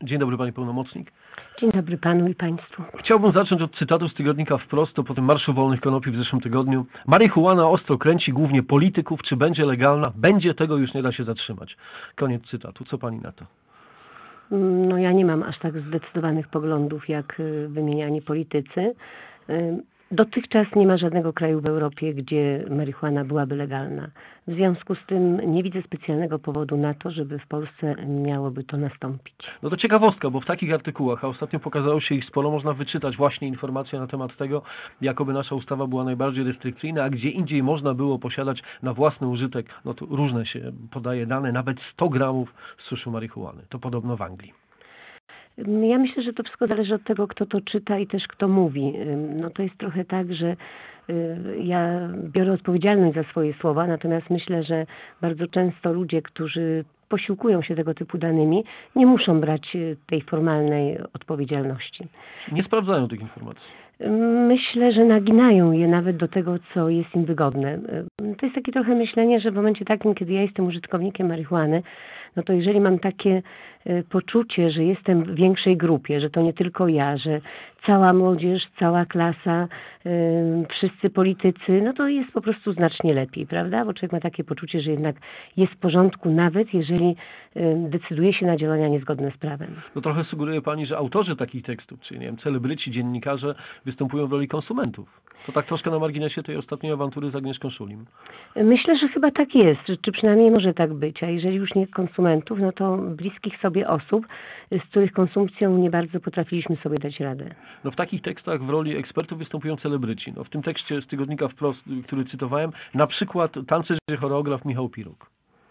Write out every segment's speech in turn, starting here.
Dzień dobry, panie pełnomocnik. Dzień dobry panu i państwu. Chciałbym zacząć od cytatu z tygodnika Wprost po tym Marszu Wolnych Konopi w zeszłym tygodniu. Marihuana ostro kręci głównie polityków. Czy będzie legalna? Będzie, tego już nie da się zatrzymać. Koniec cytatu. Co pani na to? No ja nie mam aż tak zdecydowanych poglądów jak wymieniani politycy. Dotychczas nie ma żadnego kraju w Europie, gdzie marihuana byłaby legalna. W związku z tym nie widzę specjalnego powodu na to, żeby w Polsce miałoby to nastąpić. No to ciekawostka, bo w takich artykułach, a ostatnio pokazało się ich sporo, można wyczytać właśnie informacje na temat tego, jakoby nasza ustawa była najbardziej restrykcyjna, a gdzie indziej można było posiadać na własny użytek, no to różne się podaje dane, nawet 100 gramów suszu marihuany. To podobno w Anglii. Ja myślę, że to wszystko zależy od tego, kto to czyta i też kto mówi. No to jest trochę tak, że ja biorę odpowiedzialność za swoje słowa, natomiast myślę, że bardzo często ludzie, którzy posiłkują się tego typu danymi, nie muszą brać tej formalnej odpowiedzialności. Nie sprawdzają tych informacji. Myślę, że naginają je nawet do tego, co jest im wygodne. To jest takie trochę myślenie, że w momencie takim, kiedy ja jestem użytkownikiem marihuany, no to jeżeli mam takie poczucie, że jestem w większej grupie, że to nie tylko ja, że cała młodzież, cała klasa, wszyscy politycy, no to jest po prostu znacznie lepiej, prawda? Bo człowiek ma takie poczucie, że jednak jest w porządku, nawet jeżeli decyduje się na działania niezgodne z prawem. No trochę sugeruje pani, że autorzy takich tekstów, czyli nie wiem, celebryci, dziennikarze występują w roli konsumentów. To tak troszkę na marginesie tej ostatniej awantury z Agnieszką Szulim. Myślę, że chyba tak jest, czy przynajmniej może tak być, a jeżeli już nie konsumentów, no to bliskich sobie osób, z których konsumpcją nie bardzo potrafiliśmy sobie dać radę. No w takich tekstach w roli ekspertów występują celebryci. No w tym tekście z tygodnika Wprost, który cytowałem, na przykład tancerz i choreograf Michał Pirog.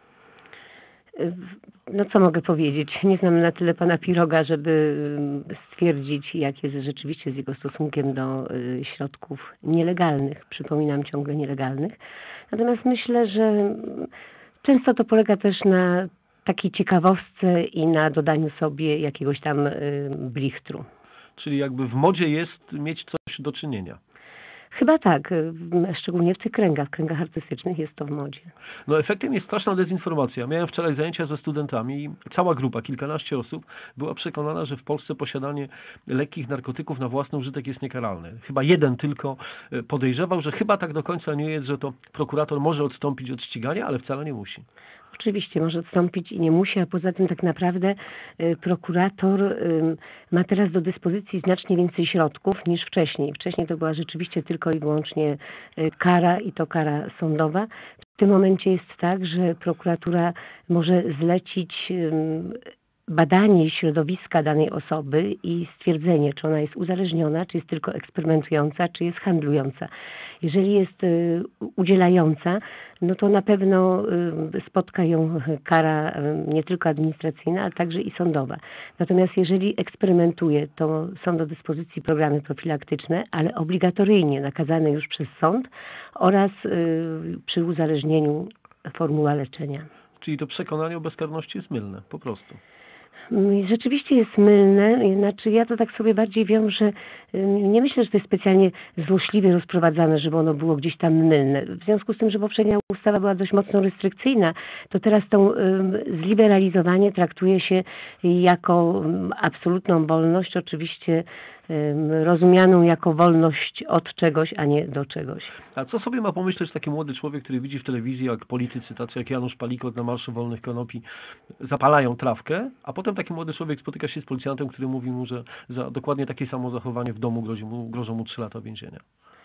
No co mogę powiedzieć? Nie znam na tyle pana Piroga, żeby stwierdzić, jak jest rzeczywiście z jego stosunkiem do środków nielegalnych. Przypominam, ciągle nielegalnych. Natomiast myślę, że często to polega też na takiej ciekawostce i na dodaniu sobie jakiegoś tam blichtru. Czyli jakby w modzie jest mieć coś do czynienia. Chyba tak, szczególnie w tych kręgach artystycznych jest to w modzie. No efektem jest straszna dezinformacja. Miałem wczoraj zajęcia ze studentami i cała grupa, kilkanaście osób, była przekonana, że w Polsce posiadanie lekkich narkotyków na własny użytek jest niekaralne. Chyba jeden tylko podejrzewał, że chyba tak do końca nie jest, że to prokurator może odstąpić od ścigania, ale wcale nie musi. Oczywiście może odstąpić i nie musi, a poza tym tak naprawdę prokurator ma teraz do dyspozycji znacznie więcej środków niż wcześniej. Wcześniej to była rzeczywiście tylko i wyłącznie kara i to kara sądowa. W tym momencie jest tak, że prokuratura może zlecić badanie środowiska danej osoby i stwierdzenie, czy ona jest uzależniona, czy jest tylko eksperymentująca, czy jest handlująca. Jeżeli jest udzielająca, no to na pewno spotka ją kara nie tylko administracyjna, ale także i sądowa. Natomiast jeżeli eksperymentuje, to są do dyspozycji programy profilaktyczne, ale obligatoryjnie nakazane już przez sąd oraz przy uzależnieniu formuła leczenia. Czyli to przekonanie o bezkarności jest mylne, po prostu. Rzeczywiście jest mylne, znaczy ja to tak sobie bardziej wiążę, nie myślę, że to jest specjalnie złośliwie rozprowadzane, żeby ono było gdzieś tam mylne. W związku z tym, że poprzednia ustawa była dość mocno restrykcyjna, to teraz to zliberalizowanie traktuje się jako absolutną wolność, oczywiście rozumianą jako wolność od czegoś, a nie do czegoś. A co sobie ma pomyśleć taki młody człowiek, który widzi w telewizji, jak politycy, tacy jak Janusz Palikot na Marszu Wolnych Konopi zapalają trawkę, a potem taki młody człowiek spotyka się z policjantem, który mówi mu, że za dokładnie takie samo zachowanie w domu grożą mu 3 lata więzienia.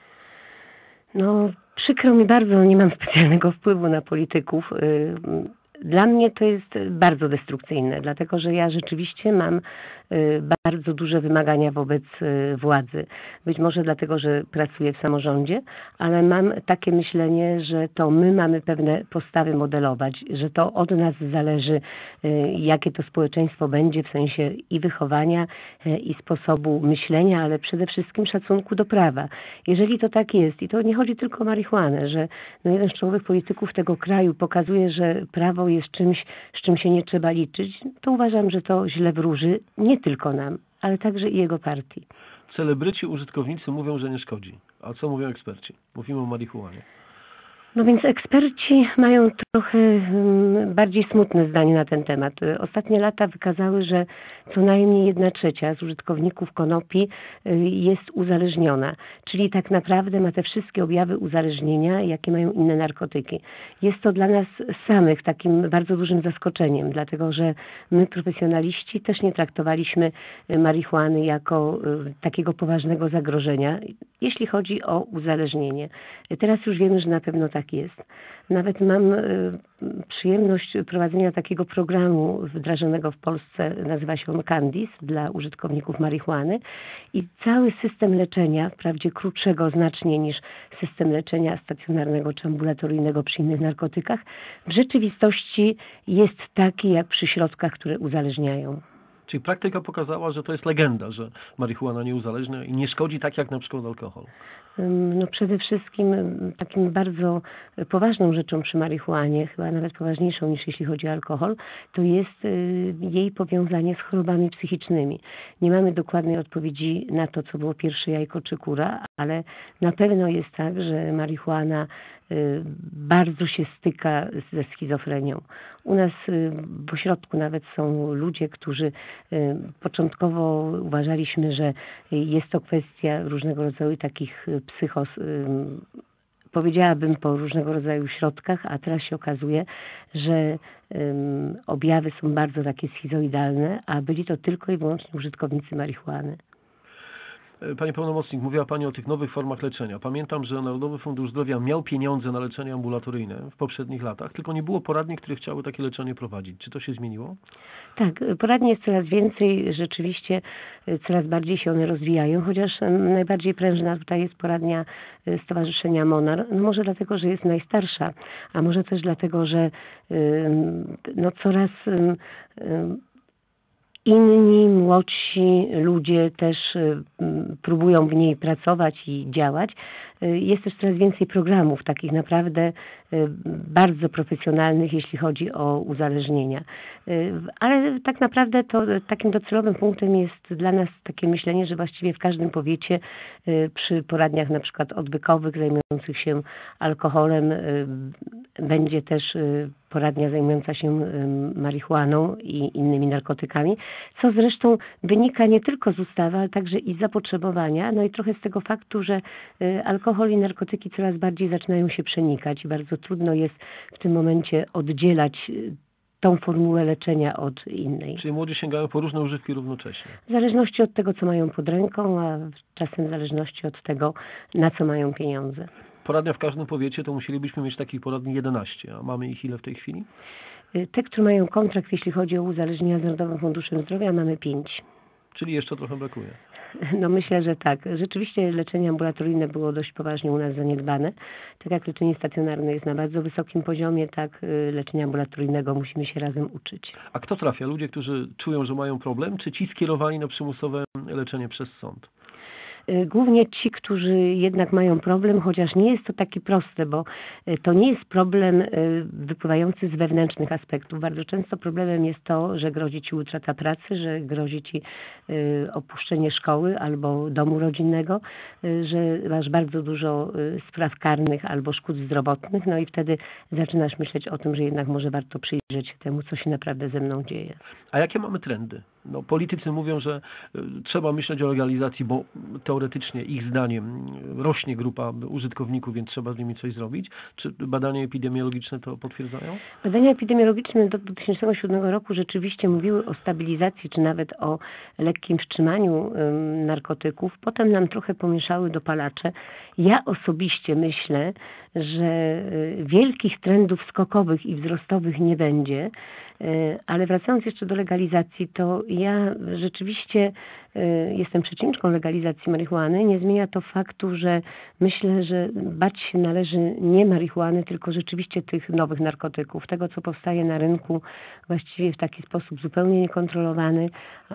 No przykro mi bardzo, nie mam specjalnego wpływu na polityków. Dla mnie to jest bardzo destrukcyjne, dlatego że ja rzeczywiście mam bardzo duże wymagania wobec władzy. Być może dlatego, że pracuję w samorządzie, ale mam takie myślenie, że to my mamy pewne postawy modelować, że to od nas zależy, jakie to społeczeństwo będzie w sensie i wychowania, i sposobu myślenia, ale przede wszystkim szacunku do prawa. Jeżeli to tak jest, i to nie chodzi tylko o marihuanę, że jeden z czołowych polityków tego kraju pokazuje, że prawo jest czymś, z czym się nie trzeba liczyć, to uważam, że to źle wróży nie tylko nam, ale także i jego partii. Celebryci, użytkownicy mówią, że nie szkodzi. A co mówią eksperci? Mówimy o marihuanie. No więc eksperci mają trochę bardziej smutne zdanie na ten temat. Ostatnie lata wykazały, że co najmniej 1/3 z użytkowników konopi jest uzależniona, czyli tak naprawdę ma te wszystkie objawy uzależnienia, jakie mają inne narkotyki. Jest to dla nas samych takim bardzo dużym zaskoczeniem, dlatego że my, profesjonaliści, też nie traktowaliśmy marihuany jako takiego poważnego zagrożenia, jeśli chodzi o uzależnienie. Teraz już wiemy, że na pewno tak jest. Nawet mam przyjemność prowadzenia takiego programu wdrażanego w Polsce, nazywa się on Candis, dla użytkowników marihuany i cały system leczenia, wprawdzie krótszego znacznie niż system leczenia stacjonarnego czy ambulatoryjnego przy innych narkotykach, w rzeczywistości jest taki jak przy środkach, które uzależniają. Czyli praktyka pokazała, że to jest legenda, że marihuana nie uzależnia i nie szkodzi tak jak na przykład alkohol. No przede wszystkim takim bardzo poważną rzeczą przy marihuanie, chyba nawet poważniejszą niż jeśli chodzi o alkohol, to jest jej powiązanie z chorobami psychicznymi. Nie mamy dokładnej odpowiedzi na to, co było pierwsze jajko czy kura, ale na pewno jest tak, że marihuana bardzo się styka ze schizofrenią. U nas w ośrodku nawet są ludzie, którzy początkowo uważaliśmy, że jest to kwestia różnego rodzaju takich psychos, powiedziałabym po różnego rodzaju środkach, a teraz się okazuje, że objawy są bardzo takie schizoidalne, a byli to tylko i wyłącznie użytkownicy marihuany. Panie pełnomocnik, mówiła Pani o tych nowych formach leczenia. Pamiętam, że Narodowy Fundusz Zdrowia miał pieniądze na leczenie ambulatoryjne w poprzednich latach, tylko nie było poradni, które chciały takie leczenie prowadzić. Czy to się zmieniło? Tak, poradni jest coraz więcej, rzeczywiście coraz bardziej się one rozwijają, chociaż najbardziej prężna tutaj jest poradnia Stowarzyszenia Monar. No może dlatego, że jest najstarsza, a może też dlatego, że no coraz inni, młodsi ludzie też próbują w niej pracować i działać. Jest też coraz więcej programów, takich naprawdę bardzo profesjonalnych, jeśli chodzi o uzależnienia. Ale tak naprawdę to takim docelowym punktem jest dla nas takie myślenie, że właściwie w każdym powiecie przy poradniach na przykład odwykowych zajmujących się alkoholem będzie też poradnia zajmująca się marihuaną i innymi narkotykami, co zresztą wynika nie tylko z ustawy, ale także i z zapotrzebowania, no i trochę z tego faktu, że alkohol i narkotyki coraz bardziej zaczynają się przenikać i bardzo trudno jest w tym momencie oddzielać tą formułę leczenia od innej. Czyli młodzi sięgają po różne używki równocześnie. W zależności od tego, co mają pod ręką, a czasem w zależności od tego, na co mają pieniądze. Poradnia w każdym powiecie, to musielibyśmy mieć takich poradni 11, a mamy ich ile w tej chwili? Te, które mają kontrakt, jeśli chodzi o uzależnienia z Narodowym Funduszem Zdrowia, mamy 5. Czyli jeszcze trochę brakuje. No myślę, że tak. Rzeczywiście leczenie ambulatoryjne było dość poważnie u nas zaniedbane. Tak jak leczenie stacjonarne jest na bardzo wysokim poziomie, tak leczenia ambulatoryjnego musimy się razem uczyć. A kto trafia? Ludzie, którzy czują, że mają problem, czy ci skierowani na przymusowe leczenie przez sąd? Głównie ci, którzy jednak mają problem, chociaż nie jest to takie proste, bo to nie jest problem wypływający z wewnętrznych aspektów. Bardzo często problemem jest to, że grozi ci utrata pracy, że grozi ci opuszczenie szkoły albo domu rodzinnego, że masz bardzo dużo spraw karnych albo szkód zdrowotnych, no i wtedy zaczynasz myśleć o tym, że jednak może warto przyjrzeć się temu, co się naprawdę ze mną dzieje. A jakie mamy trendy? No, politycy mówią, że trzeba myśleć o legalizacji, bo teoretycznie ich zdaniem rośnie grupa użytkowników, więc trzeba z nimi coś zrobić. Czy badania epidemiologiczne to potwierdzają? Badania epidemiologiczne do 2007 roku rzeczywiście mówiły o stabilizacji, czy nawet o lekkim wstrzymaniu narkotyków. Potem nam trochę pomieszały dopalacze. Ja osobiście myślę, że wielkich trendów skokowych i wzrostowych nie będzie, ale wracając jeszcze do legalizacji, to ja rzeczywiście jestem przeciwniczką legalizacji marihuany. Nie zmienia to faktu, że myślę, że bać się należy nie marihuany, tylko rzeczywiście tych nowych narkotyków, tego co powstaje na rynku właściwie w taki sposób zupełnie niekontrolowany,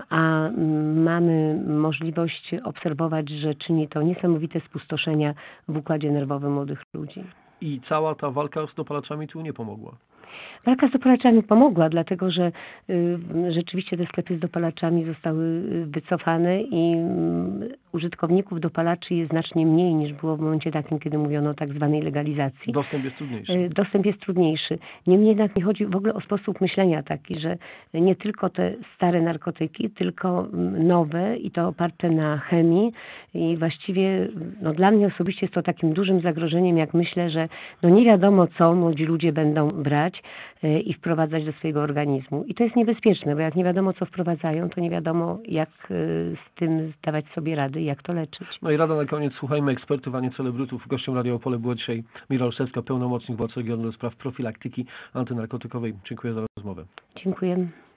a mamy możliwość obserwować, że czyni to niesamowite spustoszenia w układzie nerwowym młodych ludzi. I cała ta walka z dopalaczami tu nie pomogła. Walka z dopalaczami pomogła, dlatego że rzeczywiście te sklepy z dopalaczami zostały wycofane i użytkowników dopalaczy jest znacznie mniej niż było w momencie takim, kiedy mówiono o tak zwanej legalizacji. Dostęp jest trudniejszy. Dostęp jest trudniejszy. Niemniej jednak nie chodzi w ogóle o sposób myślenia taki, że nie tylko te stare narkotyki, tylko nowe i to oparte na chemii i właściwie dla mnie osobiście jest to takim dużym zagrożeniem, jak myślę, że nie wiadomo co młodzi ludzie będą brać i wprowadzać do swojego organizmu. I to jest niebezpieczne, bo jak nie wiadomo co wprowadzają, to nie wiadomo jak z tym zdawać sobie rady i jak to leczyć. No i rada na koniec, słuchajmy ekspertów, a nie celebrytów. Gościem Radia Opole była dzisiaj Mira Olszewska, pełnomocnik władz regionu do spraw profilaktyki antynarkotykowej. Dziękuję za rozmowę. Dziękuję.